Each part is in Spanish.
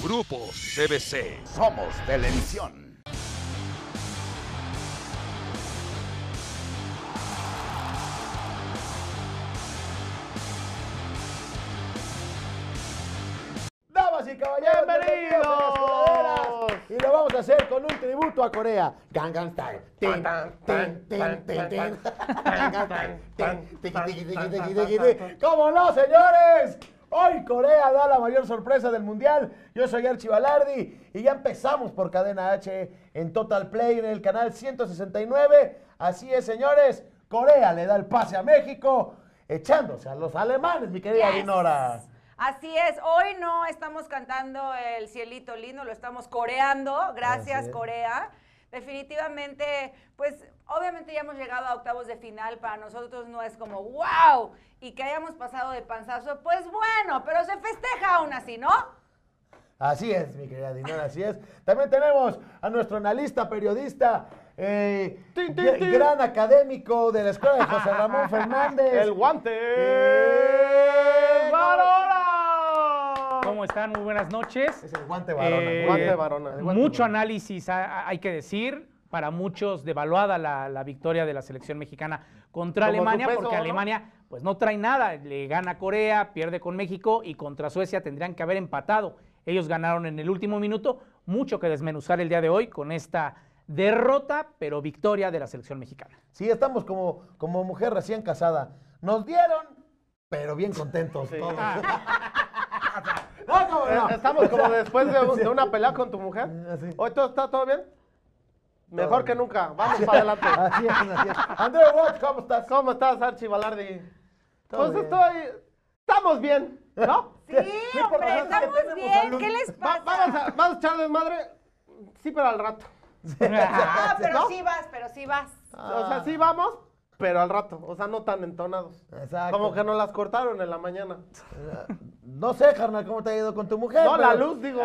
Grupo CBC. Somos televisión. Damas y caballeros, ¡Bienvenidos! Y lo vamos a hacer con un tributo a Corea. Gangnam Style. Tin, tin, tin, tin, tin. Gangnam Style. Tin, tiqui, tiqui, tiqui, tiqui, tiqui, tiqui. ¿Cómo no, señores? Hoy Corea da la mayor sorpresa del Mundial. Yo soy Archie Balardi y ya empezamos por Cadena H en Total Play en el canal 169. Así es, señores. Corea le da el pase a México, echándose a los alemanes, mi querida Dinora. Así es, hoy no estamos cantando el cielito lindo, lo estamos coreando, gracias Corea. Definitivamente, pues obviamente ya hemos llegado a octavos de final, para nosotros no es como wow, y que hayamos pasado de panzazo, pues bueno, pero se festeja aún así, ¿no? Así es, mi querida Dinora, así es. También tenemos a nuestro analista, periodista, gran académico de la escuela de José Ramón Fernández. ¡El guante! ¡Varona! ¿Cómo están? Muy buenas noches. Es el guante varona. Guante varona. El guante Mucho varona. análisis hay que decir. Para muchos devaluada la victoria de la selección mexicana contra Como Alemania, su peso, porque ¿no? Alemania pues no trae nada. Le gana a Corea, pierde con México y contra Suecia tendrían que haber empatado. Ellos ganaron en el último minuto. Mucho que desmenuzar el día de hoy con esta derrota, pero victoria de la selección mexicana. Sí, estamos como mujer recién casada. Nos dieron, pero bien contentos todos. No, ¿cómo no? Estamos como después de una pelea con tu mujer. Así. ¿Hoy todo está todo bien? Mejor que nunca. Vamos para adelante. Así es, así es. Andrés Watch, ¿cómo estás? ¿Cómo estás, Archie Balardi? Todo Pues bien. estamos bien, ¿no? Sí, hombre, estamos bien, ¿qué les pasa? Vamos a echar desmadre, sí, pero al rato. Ah, pero ¿no? sí vas, pero sí vas. O sea, sí vamos, pero al rato. O sea, no tan entonados. Exacto. Como que nos las cortaron en la mañana. No sé, carnal, ¿cómo te ha ido con tu mujer? No, la pero- luz, digo.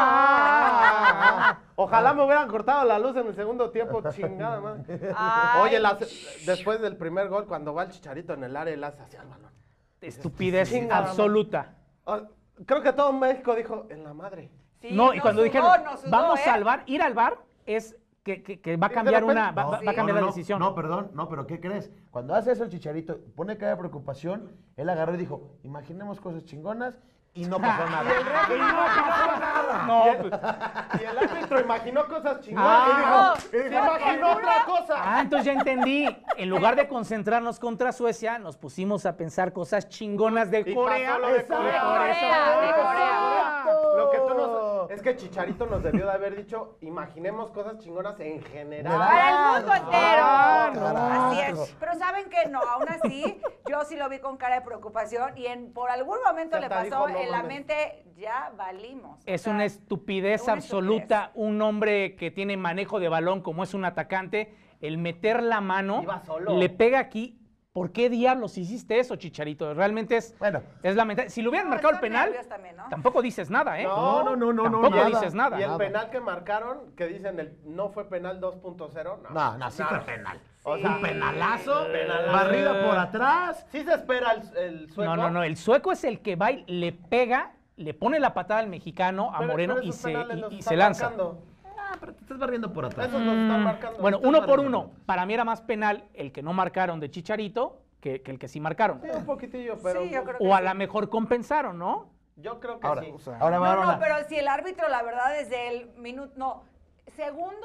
Ah. Ojalá me hubieran cortado la luz en el segundo tiempo, chingada madre. Ay, Oye, después del primer gol, cuando va el Chicharito en el área, él hace hacia el balón. Estupidez Chingada, absoluta. Ah, creo que todo México dijo, en la madre. sí, No, y nos cuando sudó, dijeron, nos sudó, vamos ¿eh? al bar, ir al bar es que va a de cambiar repente- una, va a cambiar la decisión. No, perdón, no, pero ¿qué crees? Cuando hace eso el Chicharito, pone cara de preocupación, él agarró y dijo, imaginemos cosas chingonas y no pasó nada. Y no pasó nada. No, y, el, pues- y el árbitro imaginó cosas chingonas y Ah. dijo, se imaginó otra cosa. Ah, entonces ya entendí. En lugar de concentrarnos contra Suecia, nos pusimos a pensar cosas chingonas de Y Corea. pasó lo de Exacto. Corea. De Corea. Lo que tú nos... Es que Chicharito nos debió de haber dicho, imaginemos cosas chingonas en general. Para el mundo entero. Carajo. Así es. Pero saben que no, aún así, yo sí lo vi con cara de preocupación y por algún momento Ya le hasta pasó dijo, "No en la mames". mente, ya valimos. Es O sea, una estupidez una absoluta. Un hombre que tiene manejo de balón como es un atacante, el meter la mano, Iba solo. le pega aquí. ¿Por qué diablos hiciste eso, Chicharito? Realmente es lamentable. Si le hubieran No, marcado el están penal, nervios también, ¿no? tampoco dices nada, ¿eh? No, Tampoco nada. dices nada. Y el penal que marcaron, que dicen no fue penal 2.0, No, sí fue penal. O sea, Un penalazo, penalazo. barrida por atrás. Sí se espera el sueco. No. El sueco es el que va y le pega, le pone la patada al mexicano, a Pero- Moreno, pero y esos se, penales y- los y están se lanza. marcando. Ah, pero te estás barriendo por atrás. Esos los están marcando. Bueno, Están uno por barriendo. uno. Para mí era más penal el que no marcaron de Chicharito que el que sí marcaron. Sí, un poquitillo, pero... Sí, yo creo que O a sí. lo mejor compensaron, ¿no? Yo creo que Ahora, sí. ahora No, Varona. no, pero si el árbitro, la verdad, desde el minuto, no, segundo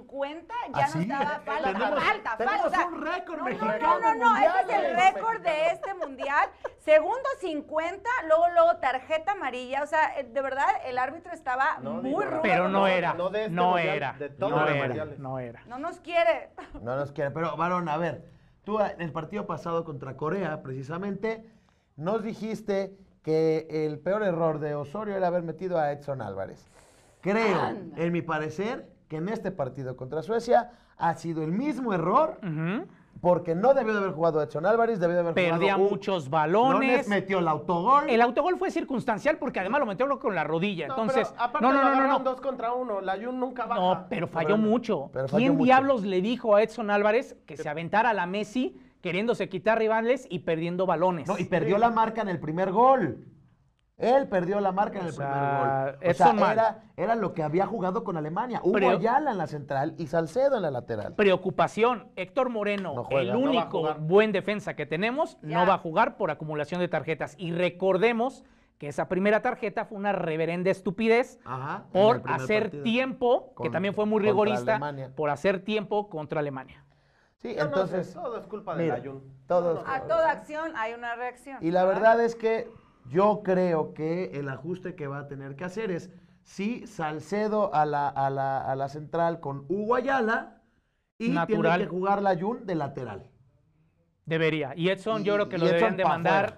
50 ya ¿Ah, no sí? estaba falta, Tenemos- falta. tenemos o sea, un récord no, mexicano No, mundial, este es el güey. récord de este mundial. Segundo 50, luego tarjeta amarilla, o sea, de verdad el árbitro estaba No, muy digo, rudo. Pero con no nosotros. era. no de este No mundial, era. de todos No los era. mundiales. No era. No nos quiere. No nos quiere, pero varón, a ver, tú en el partido pasado contra Corea, precisamente, nos dijiste que el peor error de Osorio era haber metido a Edson Álvarez. Creo, Anda. en mi parecer, que en este partido contra Suecia ha sido el mismo error, Ujú. porque no debió de haber jugado Edson Álvarez, debió de haber Perdía jugado muchos balones. metió el autogol. El autogol fue circunstancial porque además lo metió con la rodilla. No, Entonces, pero aparte no, lo no, no, agarraron no. 2 contra 1. La Jun nunca baja. No, pero falló Bueno, mucho. pero falló ¿Quién mucho. diablos le dijo a Edson Álvarez que se aventara a la Messi queriéndose quitar rivales y perdiendo balones? No, y perdió la marca en el primer gol. Él perdió la marca en el primer gol. O Edson sea, mal. era lo que había jugado con Alemania. Hugo Pero- Ayala en la central y Salcedo en la lateral. Preocupación, Héctor Moreno, No juega, el no va a único jugar. buen defensa que tenemos, no Ya. va a jugar por acumulación de tarjetas. Y recordemos que esa primera tarjeta fue una reverenda estupidez Ajá, en por el primer hacer partido. tiempo, que también fue muy Contra rigorista, Alemania. por hacer tiempo contra Alemania. Sí, Yo no sé, entonces, todo es culpa del mira, Ayun. todos- A toda acción hay una reacción. Y la verdad es que yo creo que el ajuste que va a tener que hacer es sí Salcedo a la central con Hugo Ayala y Natural. tiene que jugar la Jun de lateral. Debería. Y Edson, yo Y- creo que y lo Edson deberían de pa' mandar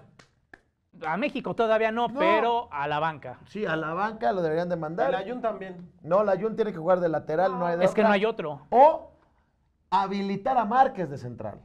a México, todavía no, No. pero a la banca. Sí, a la banca lo deberían de El mandar. Ayun también. No, la Jun tiene que jugar de lateral, no hay de Es que otra. no hay otro. O habilitar a Márquez de central.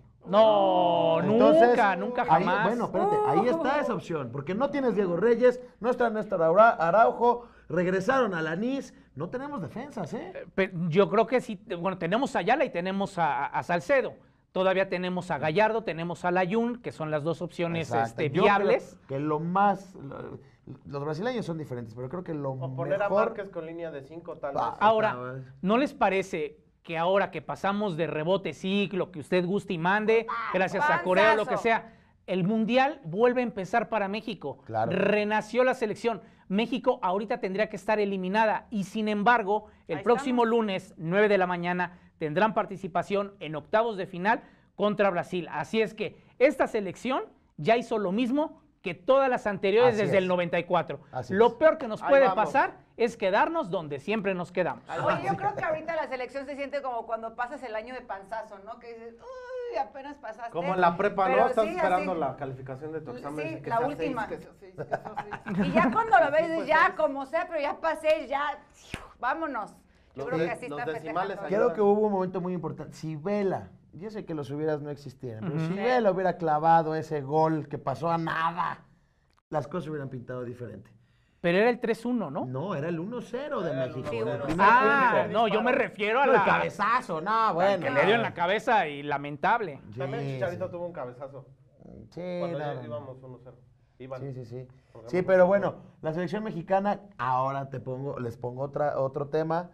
No, Entonces, nunca ahí- jamás. bueno, espérate, ahí está esa opción, porque no tienes Diego Reyes, no está Néstor Araujo, regresaron a Lanís, no tenemos defensas, ¿eh? Yo creo que sí, bueno, tenemos a Ayala y tenemos a Salcedo. Todavía tenemos a Gallardo, tenemos a Layún, que son las dos opciones Exacto. Yo viables. creo que lo más, los brasileños son diferentes, pero creo que lo O poner a mejor... Márquez con línea de 5 tal Ah, vez. Ahora, ¿no les parece que ahora que pasamos de rebote ciclo, que usted guste y mande, gracias a Corea o lo que panzazo. sea, el Mundial vuelve a empezar para México? Claro. Renació la selección. México ahorita tendría que estar eliminada y sin embargo, el Ahí próximo estamos. lunes, 9 de la mañana, tendrán participación en octavos de final contra Brasil. Así es que esta selección ya hizo lo mismo que todas las anteriores Así desde es. el 94. Así Lo es. peor que nos Ahí puede vamos. pasar es quedarnos donde siempre nos quedamos. Oye, yo creo que ahorita la selección se siente como cuando pasas el año de panzazo, ¿no? Que dices, uy, apenas pasaste. Como en la prepa, Pero ¿no? Estás sí, esperando así. la calificación de tu examen. Sí, que la sea última. 6, que sea 6, que sea 6. Y ya cuando lo ves, Sí, dices, pues, ya, sí. como sea, pero ya pasé, ya, vámonos. Yo Los creo de- que así los está decimales festejando. Creo que hubo un momento muy importante. Si Vela, yo sé que los hubieras no existieran, pero si Sí. Vela hubiera clavado ese gol que pasó a nada, las cosas hubieran pintado diferente. Pero era el 3-1, ¿no? No, era el 1-0 de Era el México. 1-0. en el Sí, primer Ah, tiempo. no, yo me refiero a No, el la cabezazo, no, bueno. que le dio en la cabeza y lamentable. Sí, También Chicharito sí. tuvo un cabezazo. Sí, Cuando no, ya no, no. íbamos 1-0. Iban. Sí, sí, sí. Porque Sí, no- pero bueno, la selección mexicana, ahora les pongo otro tema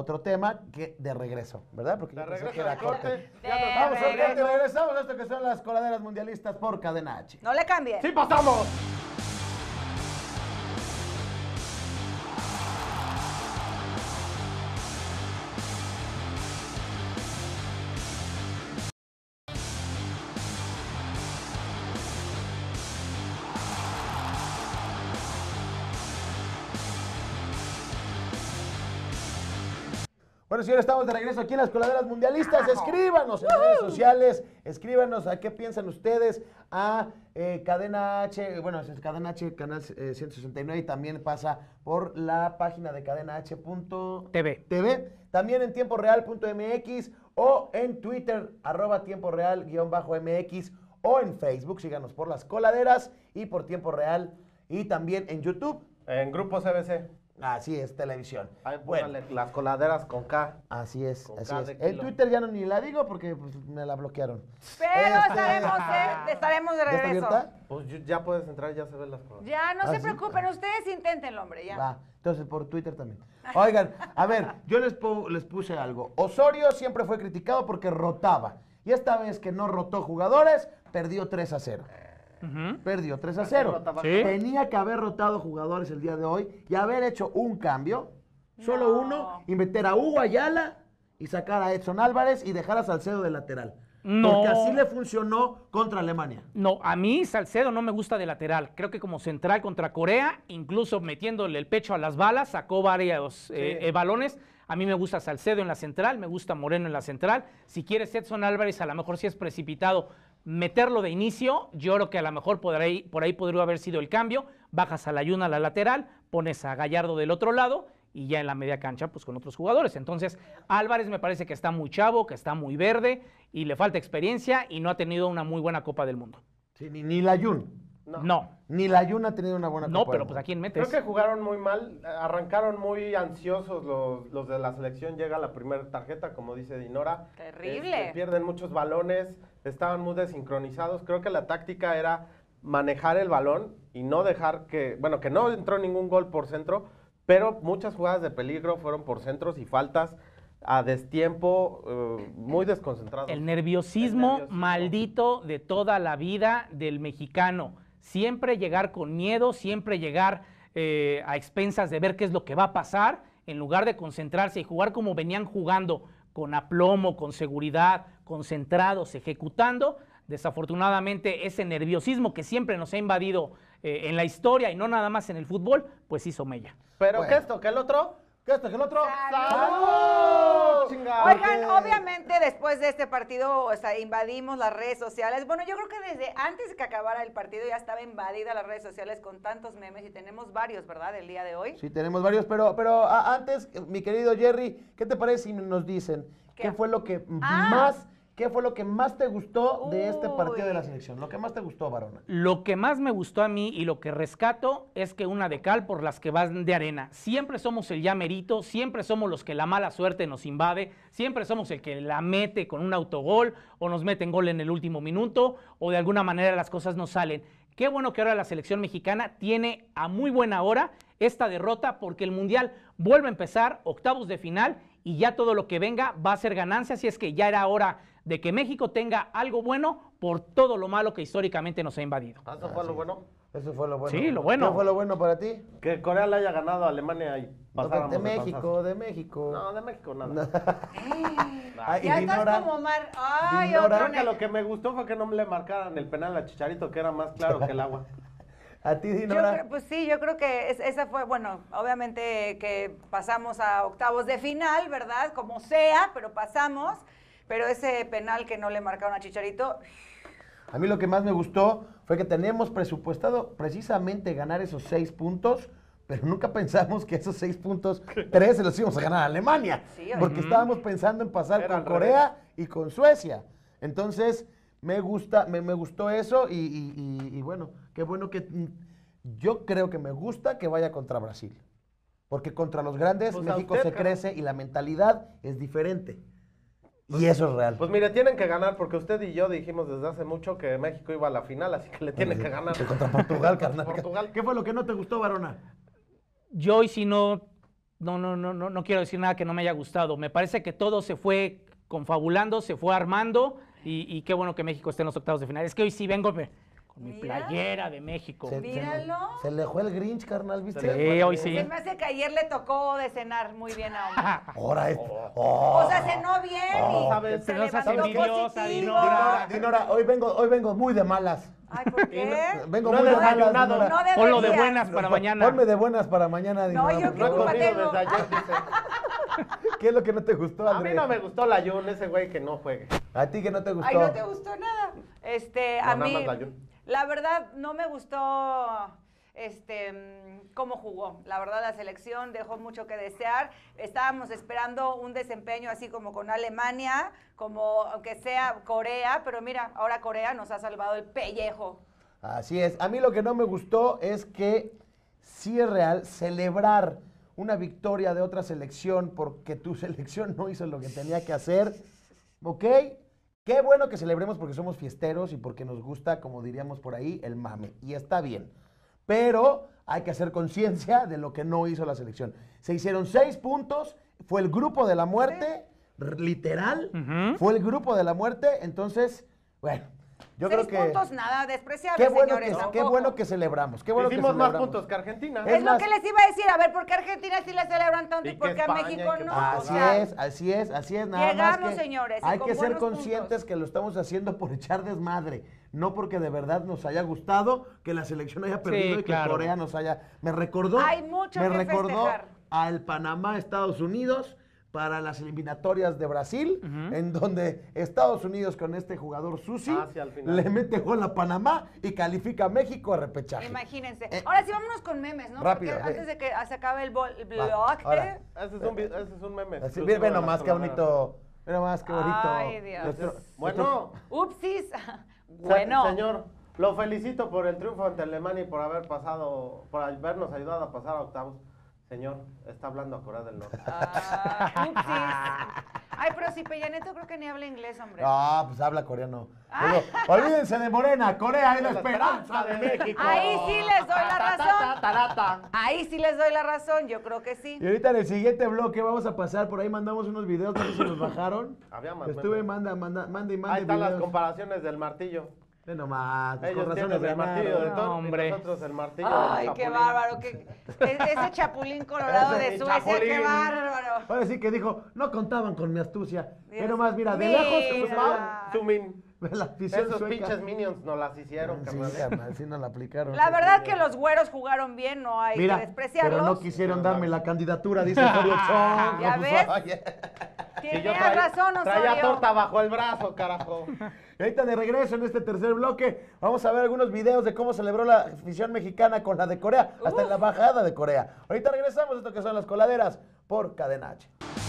que de regreso, ¿verdad? Porque De yo pensé regreso que era al corte. corte. Ya nos Vamos a regreso. corte, regresamos a esto que son las coladeras mundialistas por Cadena H. No le cambie. ¡Sí pasamos! Bueno, señores, estamos de regreso aquí en las coladeras mundialistas. Escríbanos en redes sociales, escríbanos a qué piensan ustedes, a Cadena H, bueno, es Cadena H, canal 169, y también pasa por la página de cadenah.tv. TV. También en tiemporeal.mx o en Twitter, @tiemporeal_mx, o en Facebook, síganos por las coladeras y por Tiempo Real, y también en YouTube. En Grupo CBC. Así es, televisión. Ahí Bueno, póngale las coladeras con K. así es, Con así K es. de El kilo. Twitter ya no ni la digo porque pues, me la bloquearon. Pero estaremos de ¿Ya está regreso. abierta? Pues ya puedes entrar, ya se ven las coladeras. Ya, no ¿Ah, se sí? preocupen, ustedes inténtenlo, hombre, ya. Va, entonces por Twitter también. Oigan, a ver, yo les puse algo. Osorio siempre fue criticado porque rotaba. Y esta vez que no rotó jugadores, perdió 3-0. Ujú. Perdió 3-0. rotaba. Sí. Tenía que haber rotado jugadores el día de hoy y haber hecho un cambio, solo No. uno, y meter a Hugo Ayala y sacar a Edson Álvarez y dejar a Salcedo de lateral. No. Porque así le funcionó contra Alemania. No, a mí Salcedo no me gusta de lateral. Creo que como central contra Corea, incluso metiéndole el pecho a las balas, sacó varios balones. A mí me gusta Salcedo en la central, me gusta Moreno en la central. Si quieres Edson Álvarez, a lo mejor si es precipitado, meterlo de inicio. Yo creo que a lo mejor por ahí podría haber sido el cambio. Bajas a Layún a la lateral, pones a Gallardo del otro lado y ya en la media cancha, pues con otros jugadores. Entonces, Álvarez me parece que está muy chavo, que está muy verde y le falta experiencia y no ha tenido una muy buena Copa del Mundo. Sí, ni Layún. No, Ni Layún ha tenido una buena no, Copa pero del pues Mundo. ¿a quién metes? Creo que jugaron muy mal, arrancaron muy ansiosos los de la selección, llega la primera tarjeta, como dice Dinora. Terrible. Pierden muchos balones, estaban muy desincronizados. Creo que la táctica era manejar el balón y no dejar que no entró ningún gol por centro, pero muchas jugadas de peligro fueron por centros y faltas a destiempo, muy desconcentrados. El nerviosismo maldito de toda la vida del mexicano. Siempre llegar con miedo, siempre llegar a expensas de ver qué es lo que va a pasar, en lugar de concentrarse y jugar como venían jugando, con aplomo, con seguridad, concentrados, ejecutando. Desafortunadamente, ese nerviosismo que siempre nos ha invadido en la historia y no nada más en el fútbol, pues hizo mella. Pero Bueno. ¿qué esto? ¿Qué el otro? ¿Qué esto? ¿Qué el otro? ¡Salud! Chingada. Oigan, obviamente después de este partido, o sea, invadimos las redes sociales. Bueno, yo creo que desde antes de que acabara el partido ya estaba invadida las redes sociales con tantos memes y tenemos varios, ¿verdad? El día de hoy. Sí, tenemos varios, pero antes, mi querido Jerry, ¿qué te parece si nos dicen qué fue lo que más te gustó de este partido de la selección? Lo que más te gustó, Varona. Lo que más me gustó a mí y lo que rescato es que una de cal por las que van de arena. Siempre somos el llamerito, siempre somos los que la mala suerte nos invade, siempre somos el que la mete con un autogol o nos meten gol en el último minuto o de alguna manera las cosas no salen. Qué bueno que ahora la selección mexicana tiene a muy buena hora esta derrota porque el Mundial vuelve a empezar, octavos de final y ya todo lo que venga va a ser ganancia, así es que ya era hora de que México tenga algo bueno por todo lo malo que históricamente nos ha invadido. ¿Eso fue lo bueno? Eso fue lo bueno. Sí, lo bueno. ¿Qué fue lo bueno para ti? Que Corea le haya ganado a Alemania y pasáramos De panzazo. México, de México. No, de México nada. Ay, Ya y estás Dinora, como Omar. Ay, Dinora. otro Creo que lo que me gustó fue que no le marcaran el penal a Chicharito, que era más claro que el agua. a ti, Yo Dinora. creo- pues sí, yo creo que esa fue, bueno, obviamente que pasamos a octavos de final, ¿verdad? Como sea, pero pasamos. Pero ese penal que no le marcaron a Chicharito, A mí lo que más me gustó fue que tenemos presupuestado precisamente ganar esos 6 puntos, pero nunca pensamos que esos 6 puntos, 3 se los íbamos a ganar a Alemania. Sí, Porque estábamos pensando en pasar Era con al Corea y con Suecia. Entonces, me gustó eso y bueno, qué bueno que yo creo que me gusta que vaya contra Brasil. Porque contra los grandes Pues a México usted, se cabrón. crece y la mentalidad es diferente. Y eso es real. Pues mire, tienen que ganar porque usted y yo dijimos desde hace mucho que México iba a la final, así que le tienen que ganar. Contra Portugal, carnal. Portugal. ¿Qué fue lo que no te gustó, Varona? Yo hoy sí no quiero decir nada que no me haya gustado. Me parece que todo se fue confabulando, se fue armando y qué bueno que México esté en los octavos de final. Es que hoy sí vengo con mi Mira. playera de México. Míralo. Se le fue el Grinch, carnal, ¿viste? Sí, hoy sí. Se me hace que ayer le tocó de cenar muy bien a Omar. Ahora es. O sea, cenó bien y ¿sabes? se No seas levantó envidiosa, positivo. Dinora. Hoy vengo muy de malas. Ay, ¿por qué? Vengo No muy he de malas, desayunado. Dinora. No Ponlo de deberías. buenas para mañana. Ponme de buenas para mañana, Dinora. yo por No he favor. culpa comido tengo. desde ayer, dice. ¿Qué es lo que no te gustó, A mí André? no me gustó la Jun, ese güey que no juegue. ¿A ti que no te gustó? Ay, no te gustó nada. A No, nada mí, más la Jun. la verdad, no me gustó cómo jugó. La verdad, la selección dejó mucho que desear. Estábamos esperando un desempeño así como con Alemania, como aunque sea Corea, pero mira, ahora Corea nos ha salvado el pellejo. Así es. A mí lo que no me gustó es que sí es real celebrar una victoria de otra selección porque tu selección no hizo lo que tenía que hacer. ¿Ok? Qué bueno que celebremos porque somos fiesteros y porque nos gusta, como diríamos por ahí, el mame. Y está bien. Pero hay que hacer conciencia de lo que no hizo la selección. Se hicieron 6 puntos, fue el grupo de la muerte, literal, Ujú. fue el grupo de la muerte. Entonces, bueno, yo 6 creo que... puntos, nada despreciable, Qué bueno, señores. qué tampoco. bueno que celebramos. Qué bueno que Hicimos más celebramos. puntos que Argentina. Es Es lo más- que les iba a decir, a ver, ¿por qué a Argentina sí le celebran tanto y Y que por qué a España, México y que no? Así O sea, es, así es, así es. Nada más llegamos, que señores, y hay con que ser buenos conscientes puntos. que lo estamos haciendo por echar desmadre, no porque de verdad nos haya gustado que la selección haya perdido y que claro. Corea nos haya... Me recordó, Hay mucho me que recordó festejar. al Panamá, Estados Unidos para las eliminatorias de Brasil, en donde Estados Unidos con este jugador Susi Ah, sí, al final. le mete gol a Panamá y califica a México a repechaje. imagínense. Ahora sí, vámonos con memes, ¿no? rápido, Porque antes de que se acabe el blog, ahora. Ese es un meme. Así, exclusivo ve de la nomás qué Colaboradora. bonito, ve nomás qué bonito. Ay, Dios. Nuestro- Bueno, Upsis. Bueno. señor, lo felicito por el triunfo ante Alemania y por habernos ayudado a pasar a octavos. Señor, está hablando a Corea del Norte. Upsis. Ay, pero si Peña Nieto creo que ni habla inglés, hombre. Ah, pues habla coreano. Pero, olvídense de Morena, Corea es la esperanza de México. Ahí sí les doy la razón. Ahí sí les doy la razón, yo creo que sí. Y ahorita en el siguiente bloque vamos a pasar, por ahí mandamos unos videos, no sé si los bajaron. Había más. Estuve manda y manda Ahí están las videos. comparaciones del martillo. Ve nomás, pues, Ellos con tienen razones el martillo de ganaron. Thor hombre. y nosotros el martillo Ay, del qué Chapulín. bárbaro. Ese chapulín colorado Ese de Suecia, qué chapulín. bárbaro. Ahora sí que dijo, no contaban con mi astucia. Dios Ve nomás, mira, de mío. lejos Pues, va, zoom in. ve la afición Esos sueca. pinches minions nos las hicieron, Sí, carnal. carnal, sí nos la aplicaron. La verdad que los güeros jugaron bien, no hay Mira, que despreciarlos. pero no quisieron darme la candidatura, dice Osorio Chong. ¿Ya Pues, ves? oye. Tienes razón, traía Osorio. torta bajo el brazo, carajo. Y ahorita de regreso en este tercer bloque, vamos a ver algunos videos de cómo celebró la afición mexicana con la de Corea, hasta en la embajada de Corea. Ahorita regresamos a esto que son las coladeras por Cadena H.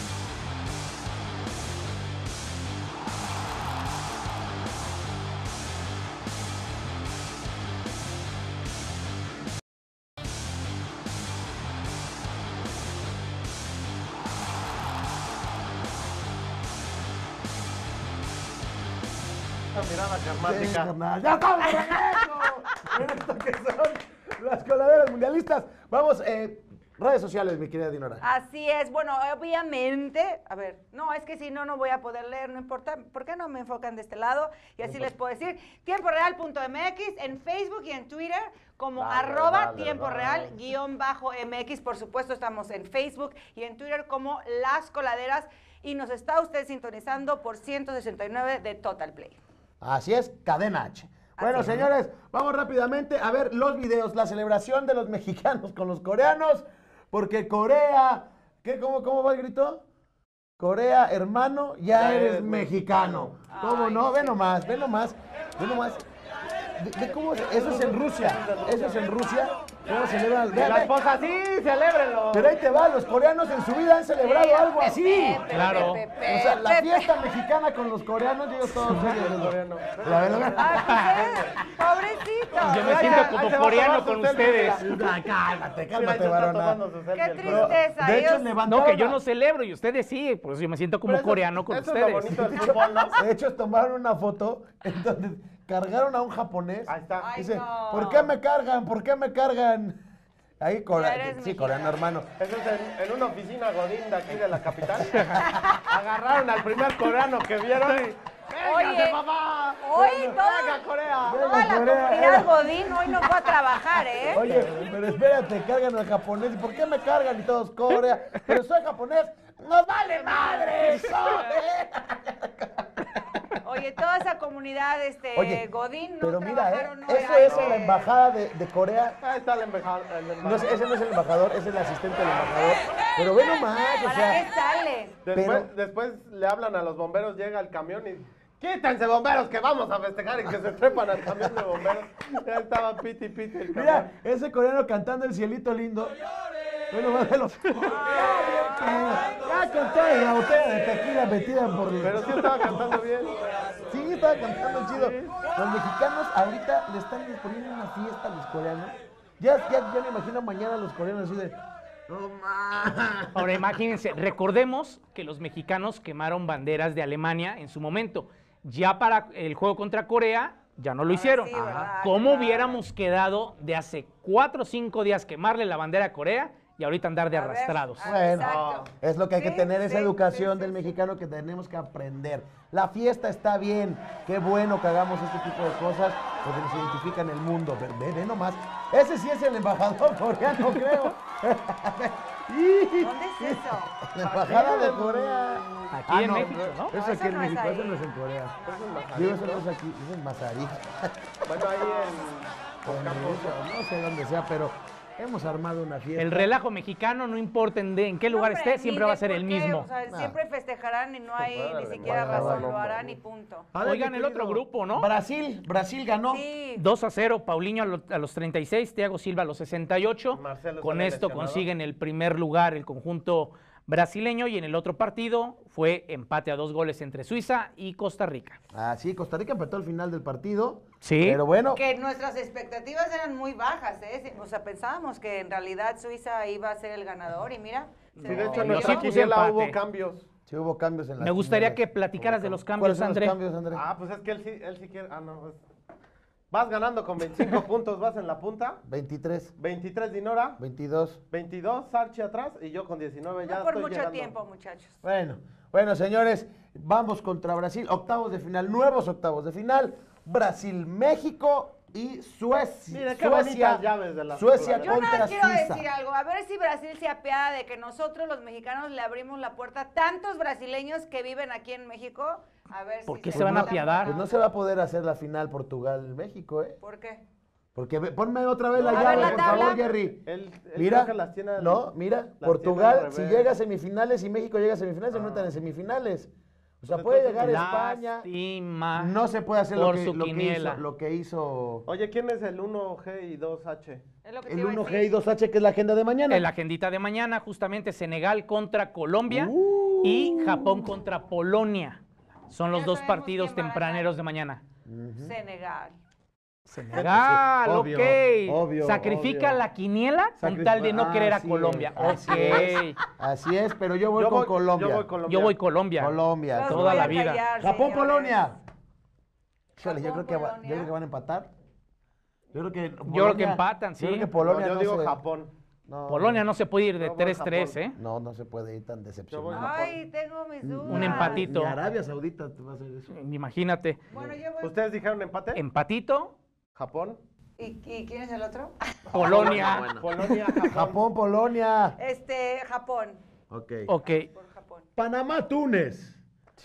Esa mirada Sí, karmática. carnal. ¡Ya estamos de regreso! En esto que son las coladeras mundialistas. Vamos, redes sociales, mi querida Dinora. Así es, bueno, obviamente, a ver, no, es que si no, no voy a poder leer, no importa, ¿por qué no me enfocan de este lado? Y así les puedo decir, tiemporeal.mx en Facebook y en Twitter como Dale, @tiemporeal_MX, por supuesto estamos en Facebook y en Twitter como Las Coladeras y nos está usted sintonizando por 169 de Total Play. Así es, Cadena H. Bueno, Así es. señores, vamos rápidamente a ver los videos, la celebración de los mexicanos con los coreanos, porque Corea, ¿cómo va el grito? Corea, hermano, ya eres mexicano. ¿Cómo Ay, no? Ve sí. nomás, ve nomás, ve nomás. Ve cómo eso es en Rusia, eso es en Rusia. ¿Cómo celebran? Y Ve, la ve. esposa, sí, celébrenlo. Pero ahí te va, los coreanos en su vida han celebrado algo así. Claro. O sea, la fiesta mexicana con los coreanos, ellos todos coreano. Pobrecito. Yo me siento como coreano con ustedes. Cálmate, Mira, ahí se está varona. tomando su selfie Qué el tristeza. De hecho, ellos- levantaron No, que yo a- no celebro y ustedes sí, por eso yo me siento como Pero eso- coreano con eso es lo ustedes. bonito del fútbol, ¿no? De hecho, tomaron una foto en donde cargaron a un japonés. Ahí está. Ay, Dice, no. ¿por qué me cargan? ¿Por qué me cargan? Ahí, Ya eres sí, mexicano. coreano, hermano. Eso es en una oficina godín de aquí de la capital. Agarraron al primer coreano que vieron y... Oye, ¡Véngase, papá! hoy ¡Venga, Corea! Venga, toda la Corea. comunidad Godín hoy no fue a trabajar, ¿eh? Oye, pero espérate, cargan al japonés. ¿Y por qué me cargan? Y todos, Corea. Pero soy japonés. ¡Nos vale madre! Oye, toda esa comunidad Oye, Godín no pero mira, trabajaron hoy. eso Ay, es en la que- embajada de Corea. Ahí está el embajador. No, ese no es el embajador, es el asistente del embajador. Pero ve nomás, o ¿Para sea... qué sale? Después le hablan a los bomberos, llega el camión y... ¡Quítense, bomberos, que vamos a festejar! Y que se trepan al camión de bomberos. Ya estaba piti el camión. Mira, ese coreano cantando El Cielito Lindo. Bueno, más de los... Ya con toda la botella de tequila metida por... Pero sí estaba cantando bien. Sí, estaba cantando chido. Los mexicanos ahorita le están poniendo una fiesta a los coreanos. Ya me imagino mañana a los coreanos así de... No más. Ahora imagínense, recordemos que los mexicanos quemaron banderas de Alemania en su momento. Ya para el juego contra Corea, ya no lo hicieron. sí, ¿verdad? ¿Cómo Claro. hubiéramos quedado de hace 4 o 5 días quemarle la bandera a Corea y ahorita andar de A ver, arrastrados? Bueno, exacto. es lo que hay que Sí, tener, esa sí, educación sí, del sí, mexicano que tenemos que aprender. La fiesta está bien, qué bueno que hagamos este tipo de cosas porque nos identifican el mundo. Pero ve nomás, ese sí es el embajador coreano, creo. ¿Dónde es eso? La embajada de Corea. Aquí en México, ¿no? Eso No, aquí en eso no es México, ahí. eso no es en Corea. Eso es Mazarik, Digo, eso ¿no? no es aquí, eso es Mazarik. Bueno, ahí en... No sé dónde sea, pero hemos armado una fiesta. El relajo mexicano, no importa en qué lugar No, hombre, esté, siempre ni va a de ser por el qué, mismo. o sea, No. siempre festejarán y no hay ni Órale, siquiera bueno, razón, bueno, lo harán y punto. A ver, Oigan, mi el otro querido grupo, ¿no? Brasil ganó. Sí. 2-0, Paulinho a los 36, Thiago Silva a los 68. Marcelo Con sale esto lesionado. consiguen el primer lugar el conjunto brasileño y en el otro partido fue empate a 2 goles entre Suiza y Costa Rica. Ah, sí, Costa Rica empató al final del partido. Sí. Pero bueno, Que nuestras expectativas eran muy bajas, ¿eh? O sea, pensábamos que en realidad Suiza iba a ser el ganador y mira. Sí, de hecho, en yo nuestra sí puse quiniela empate. hubo cambios. Sí hubo cambios en la Me gustaría quiniela. que platicaras de los ¿Cuáles cambios, son los André. cambios, André? Ah, pues es que él sí quiere. Ah, no. Vas ganando con 25 puntos, vas en la punta. 23, 23 Dinora. 22. 22 Sarchi atrás y yo con 19 ya No por estoy mucho llegando. tiempo, muchachos. Bueno, señores, vamos contra Brasil. Octavos de final, nuevos octavos de final. Brasil, México y Suecia. Mire, qué bonitas llaves de la Suecia Yo Yo nada contra más quiero Suiza. decir algo, a ver si Brasil se apiada de que nosotros los mexicanos le abrimos la puerta a tantos brasileños que viven aquí en México. A ver ¿Por si qué se van a apiadar? Pues no se va a poder hacer la final Portugal-México, ¿eh? ¿Por qué? Porque ponme otra vez la No, a llave, ver la por tabla. favor, Jerry. Él Mira, creo que las tiene mira, las Portugal, tiene al si revés. llega a semifinales y México llega a semifinales, se enfrentan en semifinales. O sea, Pues puede entonces, llegar España. Lástima. No se puede hacer por lo su que quiniela. hizo, lo que hizo Oye, ¿quién es el 1G y 2H? Es lo que te el iba a 1G decir. y 2H, que es la agenda de mañana. En la agendita de mañana, justamente Senegal contra Colombia y Japón contra Polonia. Son los Ya dos sabemos partidos quién va a tempraneros de mañana. Senegal. Senegal, Sí, obvio, ok. obvio, Sacrifica obvio. la quiniela con tal de no querer a Así Colombia. es, Ok. Así es, pero yo voy con Colombia. Yo voy Colombia. Yo voy Colombia. Colombia. Los Toda voy a la vida. callar, Japón, señores. Polonia. Híjole, yo Japón, creo Polonia. que van a empatar. Yo creo que empatan, sí. Yo creo que No, Polonia yo no digo se- Japón. no, Polonia no se puede ir de Yo voy 3-3, Japón. ¿eh? No se puede ir tan decepcionado. Japón. Ay, tengo mis dudas. Un empatito. Ni Arabia Saudita te va a hacer eso. Imagínate. Bueno, yo voy. ¿Ustedes dijeron empate? Empatito, Japón. ¿Y quién es el otro? Polonia. Polonia, Japón. Japón, Polonia. Japón. Ok. Ok. Por Japón. Panamá, Túnez.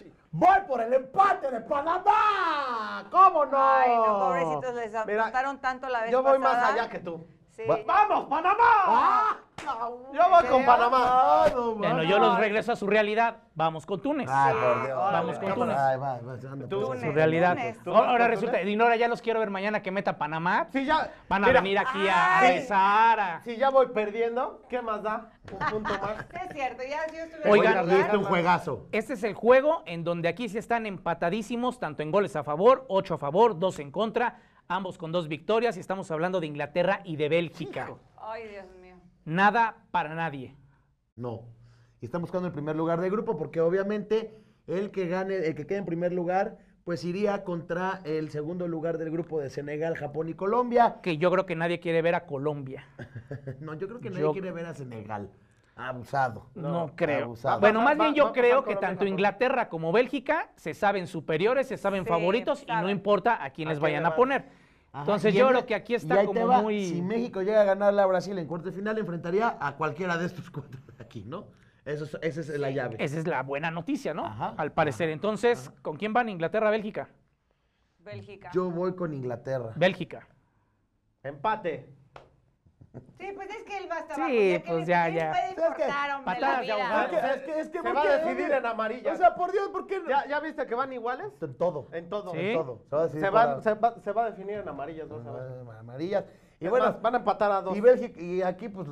Voy por el empate de Panamá. ¿Cómo no? Ay, no, pobrecitos, les Mira, apuntaron tanto la vez Yo voy más pasada. allá que tú. Sí. ¡Vamos, Panamá! ¡Ah! Yo voy con Panamá. Bueno, yo los regreso a su realidad. Vamos con Túnez. Ay, por Dios. Vamos con Túnez. Ay, va, anda, Tú- pues, Su Túnez, realidad. Túnez. ¿Tú vas Ahora con resulta, Túnez? Dinora, ya los quiero ver mañana que meta Panamá. Si ya, Van a mira, venir aquí a Ay. rezar. Si ya voy perdiendo, ¿qué más da? Un punto más. Sí, es cierto, ya yo estuve Oigan, y este es un juegazo. Este es el juego en donde aquí sí están empatadísimos, tanto en goles a favor, 8 a favor, 2 en contra, ambos con 2 victorias, y estamos hablando de Inglaterra y de Bélgica. Ay, Dios mío. Nada para nadie. No. Y están buscando el primer lugar de grupo porque obviamente el que gane, el que quede en primer lugar, pues iría contra el segundo lugar del grupo de Senegal, Japón y Colombia. Que yo creo que nadie quiere ver a Colombia. No, yo creo que nadie Yo- quiere ver a Senegal. Abusado. No, creo. abusado. Bueno, Va- más bien va- yo va a creo pasar que Colombia, tanto Japón. Inglaterra como Bélgica se saben superiores, se saben Sí, favoritos y no saben. importa a quién ¿A les quién vayan le a van? poner. Ajá, Entonces y yo en- creo que aquí y está ahí te como va, muy... Si México llega a ganarle a Brasil en cuartos de final, enfrentaría a cualquiera de estos cuatro de aquí, ¿no? Esa es la llave. Esa es la buena noticia, ¿no? Ajá, Al parecer. Entonces, ¿con quién van? Inglaterra, Bélgica. Bélgica. Yo voy con Inglaterra. Bélgica. Empate. Sí, pues es que él va hasta Sí, abajo. ¿Qué pues les- ya, qué les ya. puede Es que importar, hombre, patadas la de vida? ahogado. Es que Se ¿por va qué? a decidir en amarillas. O sea, por Dios, ¿por qué no? ¿Ya viste que van iguales? En todo. En todo. Sí. En todo. Se va a decidir Se va a definir en amarillas, vas a ver. amarillas. Y Es bueno, más, van a empatar a 2. y Bélgica, y aquí pues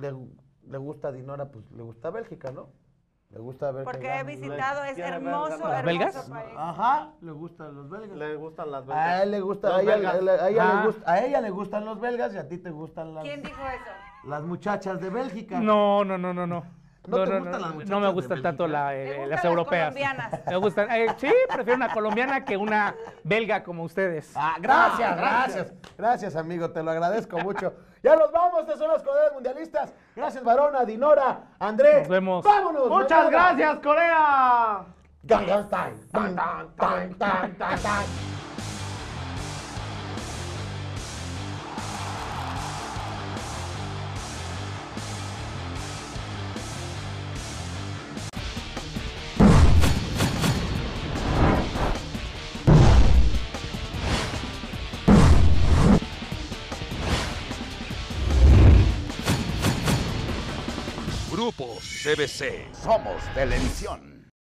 le gusta a Dinora, pues le gusta Bélgica, ¿no? Le gusta ver que Porque he gane. visitado, es ¿Quiere ver hermoso, ganar? hermoso ¿Belgas? país. Ajá, le gustan los belgas. Le gustan las A belgas. él le gusta, Los a ella, belgas. a ella Ah. le gusta, a ella le gustan los belgas y a ti te gustan ¿Quién dijo eso? las muchachas de Bélgica. No. ¿No te gustan las muchachas No me de gustan tanto Bélgica? Le gustan las las europeas. colombianas. Me gustan, sí, prefiero una colombiana que una belga como ustedes. Ah, gracias, amigo, te lo agradezco mucho. Ya nos vamos, estas son las coreas mundialistas. Gracias, Varona, Dinora, André. Nos vemos. ¡Vámonos! ¡Muchas manada! gracias, Corea! Gangnam Style. Tan, tan, tan, tan, tan, tan. Grupo CBC. Somos Televisión.